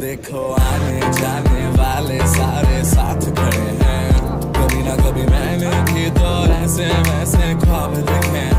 देखो आने जाने वाले सारे साथ खड़े हैं, कभी ना कभी मैंने भी तो ऐसे वैसे ख्वाब देखे